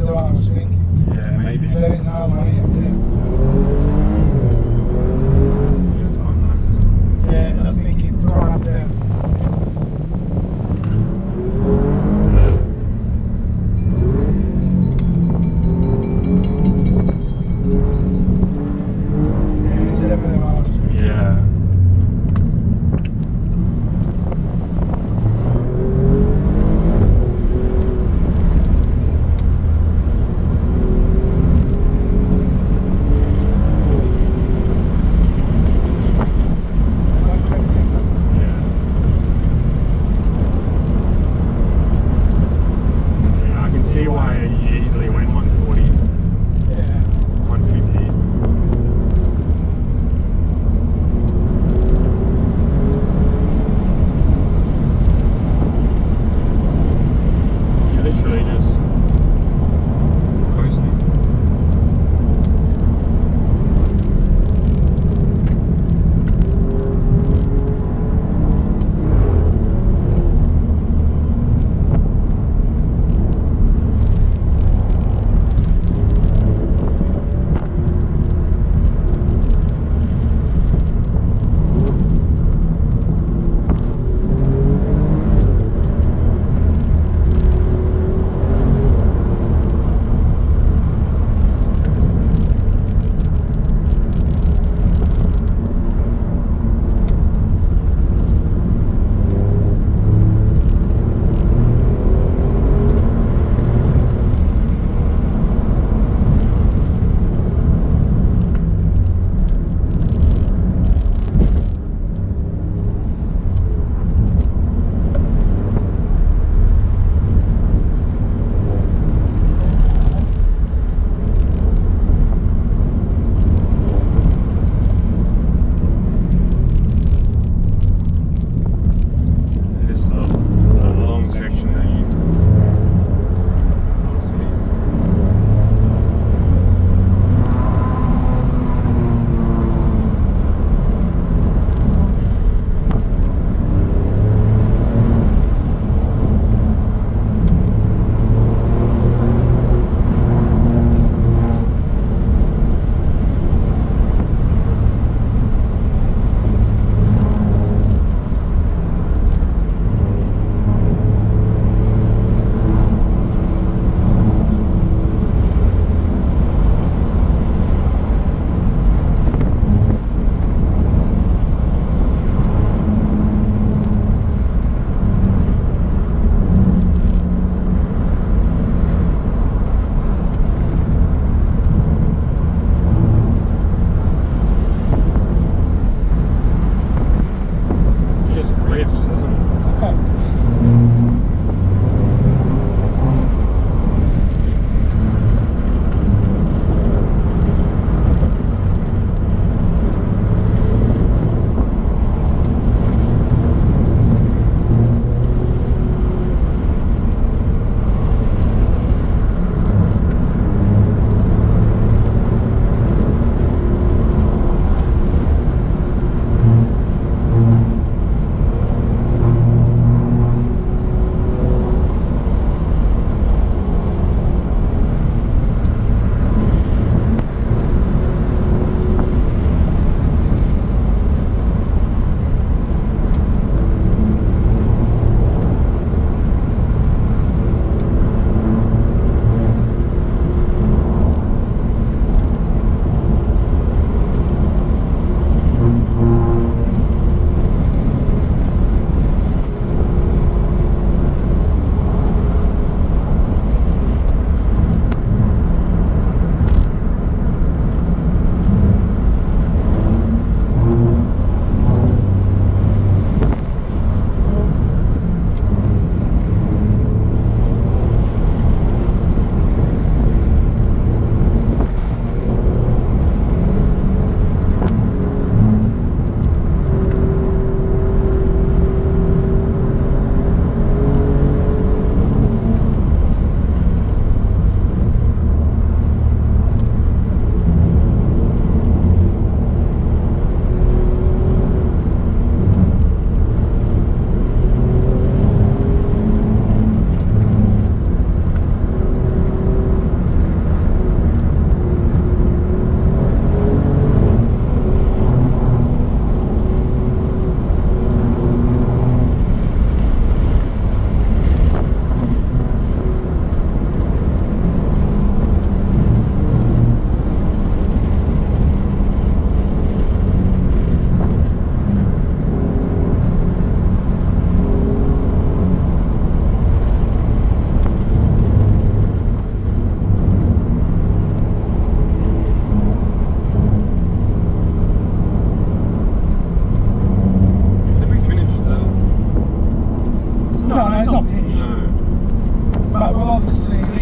the one I was thinking. Yeah, maybe. There is no way up there. Yeah, I think it's right up there. Yeah, it's definitely one I was thinking. Yeah.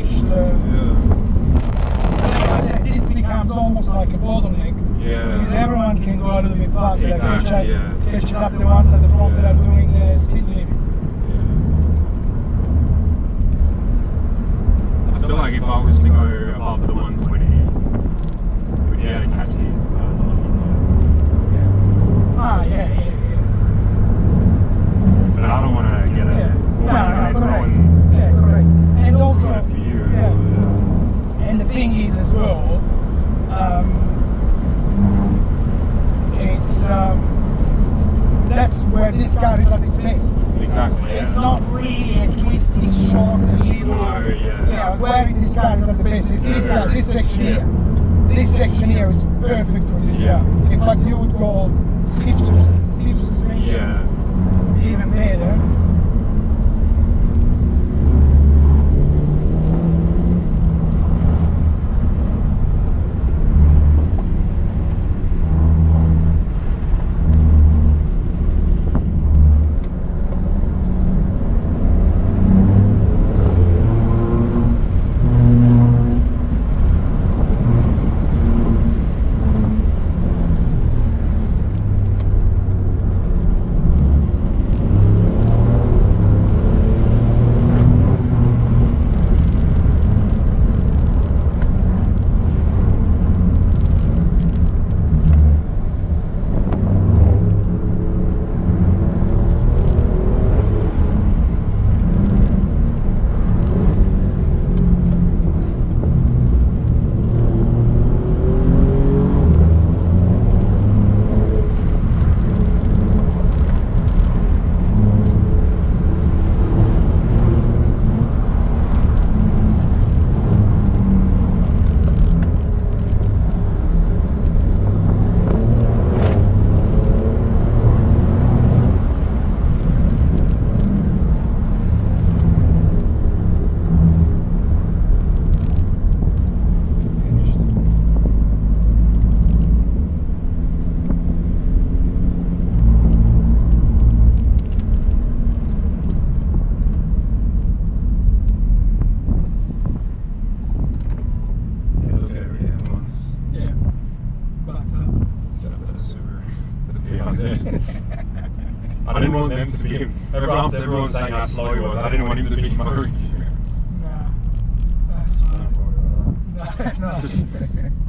finished. Like I said, this becomes almost like a bottleneck. Because everyone can go a little bit faster. Exactly, catches up the ones at the front that are doing the speed limit. I feel like if I was to go above the 120, we'd be able to catch these guys a lot easier. Yeah. But I don't want to get it. Correct. Yeah, correct. And also, for you. And the thing is as well, it's that's where this car is at its best. Exactly. It's not really a twisty, short, little. Where this car is at the best is this section here. This section here is perfect for this car. In fact, you would go stiff suspension, even better. I didn't want them to be. After everyone saying how slow he was, I didn't want him to be my review. No, that's fine. Don't worry about that. No.